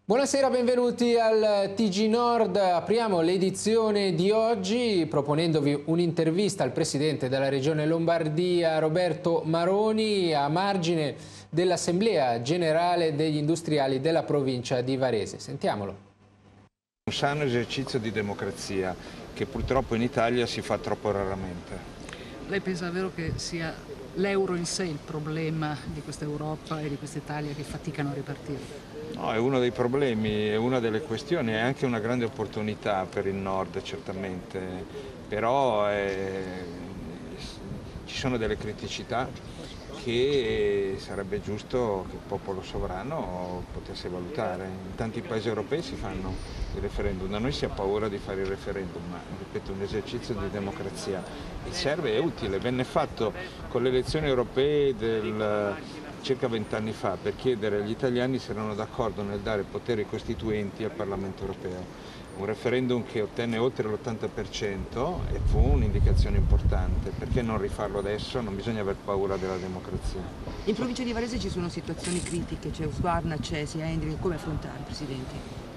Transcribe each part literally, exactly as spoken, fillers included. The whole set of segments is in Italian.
Buonasera, benvenuti al T G Nord. Apriamo l'edizione di oggi proponendovi un'intervista al Presidente della Regione Lombardia, Roberto Maroni, a margine dell'Assemblea Generale degli Industriali della provincia di Varese. Sentiamolo. Un sano esercizio di democrazia che purtroppo in Italia si fa troppo raramente. Lei pensa davvero che sia l'euro in sé il problema di questa Europa e di questa Italia che faticano a ripartire? No, è uno dei problemi, è una delle questioni, è anche una grande opportunità per il Nord certamente, però è, ci sono delle criticità che sarebbe giusto che il popolo sovrano potesse valutare. In tanti paesi europei si fanno i referendum, da noi si ha paura di fare il referendum, ma ripeto, un esercizio di democrazia e serve, è utile, venne fatto con le elezioni europee del circa vent'anni fa per chiedere agli italiani se erano d'accordo nel dare poteri costituenti al Parlamento europeo. Un referendum che ottenne oltre l'ottanta per cento e fu un'indicazione importante. Perché non rifarlo adesso? Non bisogna aver paura della democrazia. In provincia di Varese ci sono situazioni critiche, c'è Usguarna, c'è Sia Endri, come affrontare, Presidente?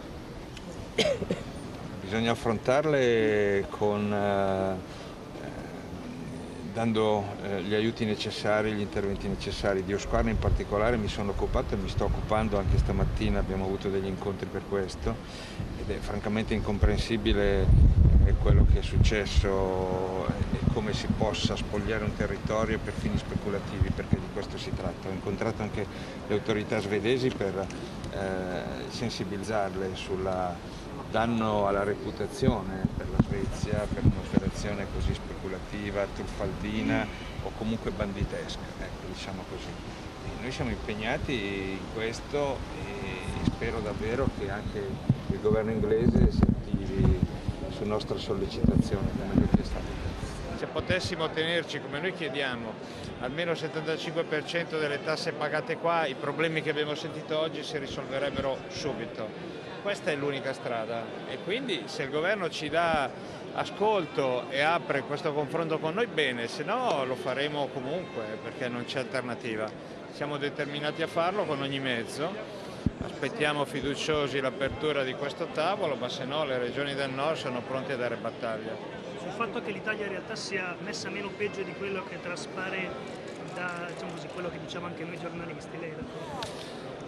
Bisogna affrontarle con... Eh, dando eh, gli aiuti necessari, gli interventi necessari. Di Usquarna in particolare mi sono occupato e mi sto occupando anche stamattina, abbiamo avuto degli incontri per questo ed è francamente incomprensibile eh, quello che è successo e come si possa spogliare un territorio per fini speculativi, perché di questo si tratta. Ho incontrato anche le autorità svedesi per eh, sensibilizzarle sul danno alla reputazione per la Svezia, per un'operazione così speculativa, truffaldina o comunque banditesca, ecco, diciamo così. E noi siamo impegnati in questo e spero davvero che anche il governo inglese si attivi su nostra sollecitazione, come noi chiediamo. Se potessimo tenerci, come noi chiediamo, almeno il settantacinque per cento delle tasse pagate qua, i problemi che abbiamo sentito oggi si risolverebbero subito. Questa è l'unica strada e quindi se il governo ci dà ascolto e apre questo confronto con noi, bene, se no lo faremo comunque perché non c'è alternativa. Siamo determinati a farlo con ogni mezzo, aspettiamo fiduciosi l'apertura di questo tavolo, ma se no le regioni del nord sono pronte a dare battaglia. Sul fatto che l'Italia in realtà sia messa meno peggio di quello che traspare da, diciamo così, quello che diciamo anche noi giornalisti, lei è d'accordo?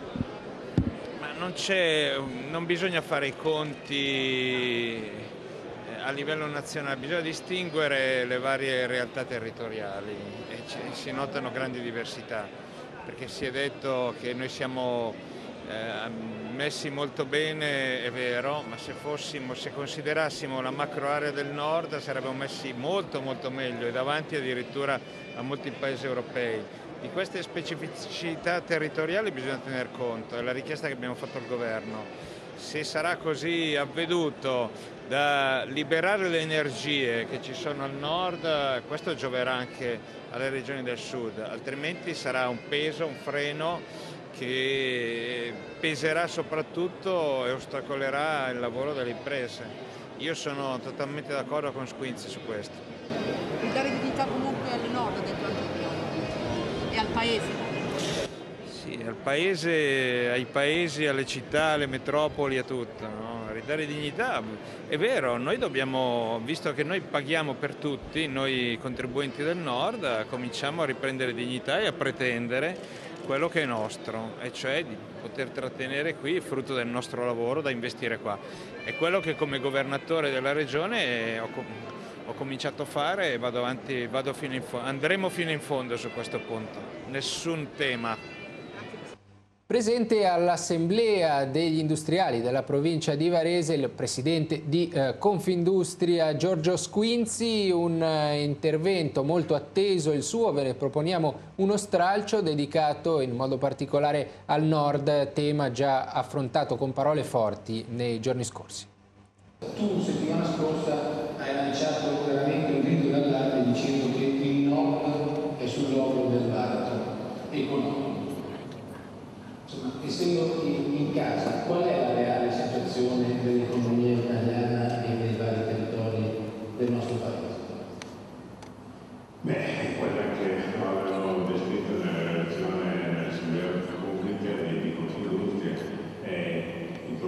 Non, c'è, non bisogna fare i conti a livello nazionale, bisogna distinguere le varie realtà territoriali e ci, si notano grandi diversità, perché si è detto che noi siamo eh, messi molto bene, è vero, ma se, fossimo, se considerassimo la macro area del nord saremmo messi molto molto meglio e davanti addirittura a molti paesi europei. Di queste specificità territoriali bisogna tener conto, è la richiesta che abbiamo fatto al governo. Se sarà così avveduto da liberare le energie che ci sono al nord, questo gioverà anche alle regioni del sud, altrimenti sarà un peso, un freno che peserà soprattutto e ostacolerà il lavoro delle imprese. Io sono totalmente d'accordo con Squinzi su questo. Ridare dignità comunque al nord, ha detto anche prima. E al paese? Sì, al paese, ai paesi, alle città, alle metropoli, a tutto, no? Ridare dignità, è vero, noi dobbiamo, visto che noi paghiamo per tutti, noi contribuenti del nord, cominciamo a riprendere dignità e a pretendere quello che è nostro, e cioè di poter trattenere qui il frutto del nostro lavoro da investire qua. È quello che come governatore della regione ho Ho cominciato a fare e vado avanti, vado fino in fondo, andremo fino in fondo su questo punto, nessun tema. Presente all'Assemblea degli Industriali della provincia di Varese il presidente di eh, Confindustria Giorgio Squinzi, un eh, intervento molto atteso il suo, ve ne proponiamo uno stralcio dedicato in modo particolare al nord, tema già affrontato con parole forti nei giorni scorsi. Tu settimana scorsa hai lanciato veramente un grido d'allarme dicendo che il nord è sull'orlo del baratro economico. Insomma, essendo in, in casa, qual è la reale situazione dell'economia italiana e dei vari territori del nostro paese? Beh, quella che avevano descritto nella relazione dell'Assemblea Pubblica di Confindustria è in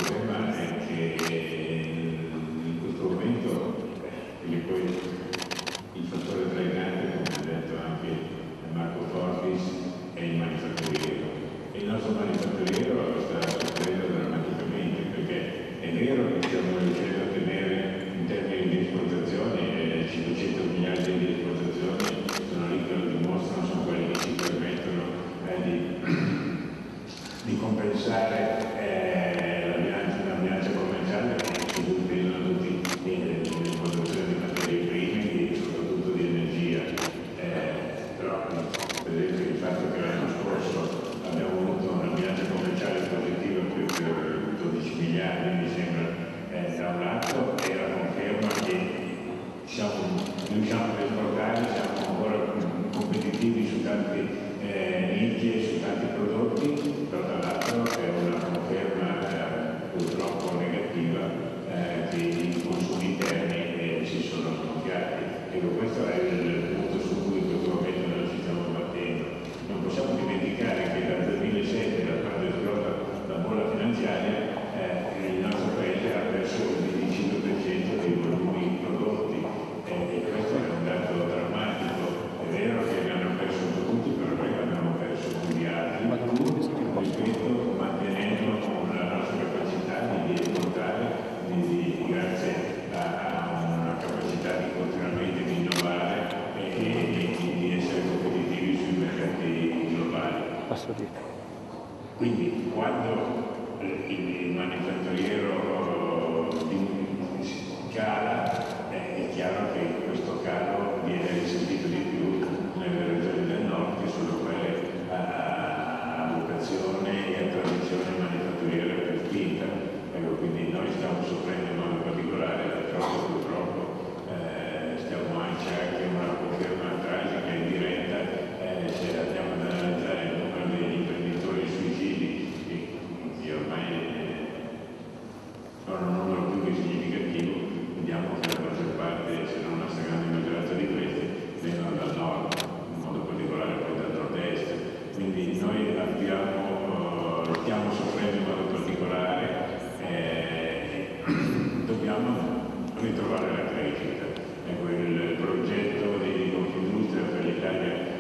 noi abbiamo, uh, stiamo soffrendo in modo particolare, eh, dobbiamo ritrovare la crescita. Ecco, il progetto di Confindustria per l'Italia